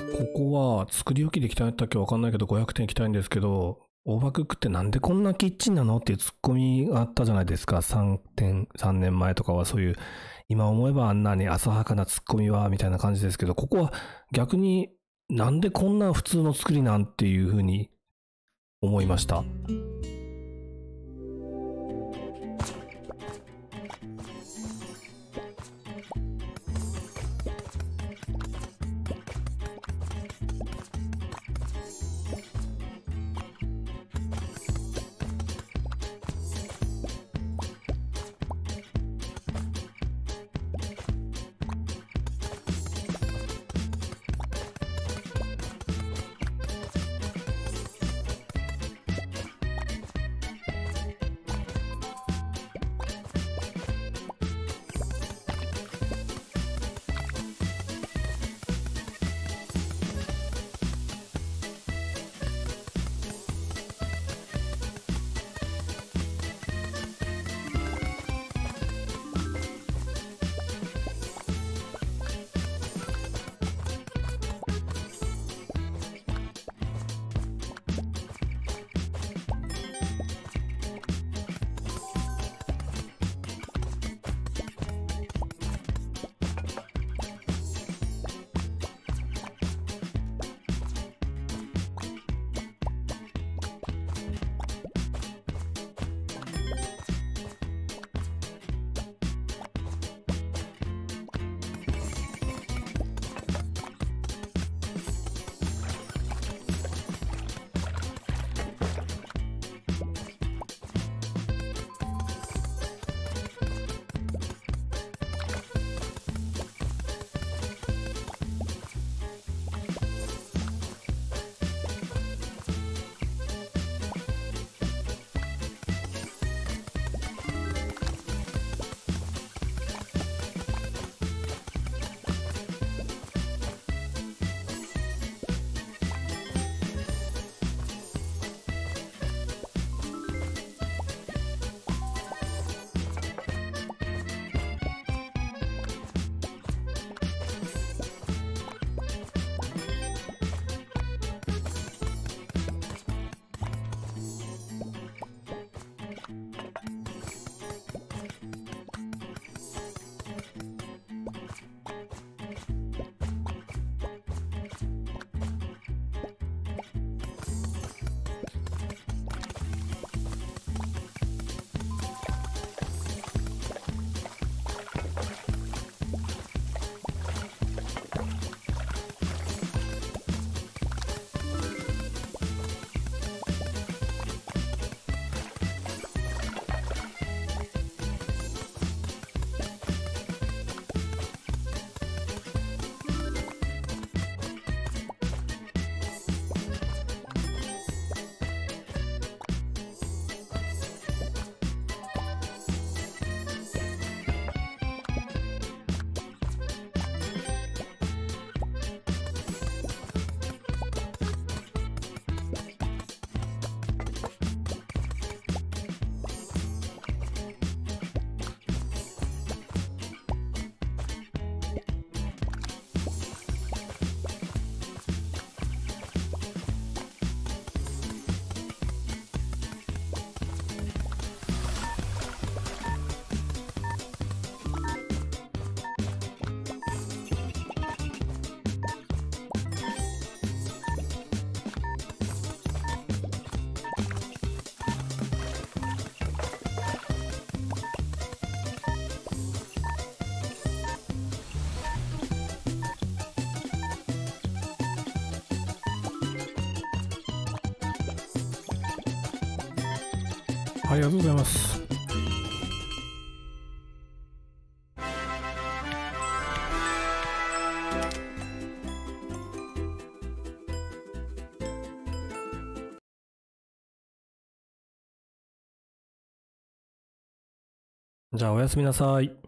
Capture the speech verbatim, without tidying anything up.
ここは作り置きでいきたいんだったっけわかんないけどごひゃくてんいきたいんですけど、オーバークックってなんでこんなキッチンなのっていうツッコミがあったじゃないですか。さんてん、さんねんまえとかはそういう、今思えばあんなに浅はかなツッコミは、みたいな感じですけど、ここは逆になんでこんな普通の作りなんていうふうに思いました。 ありがとうございます。じゃあおやすみなさい。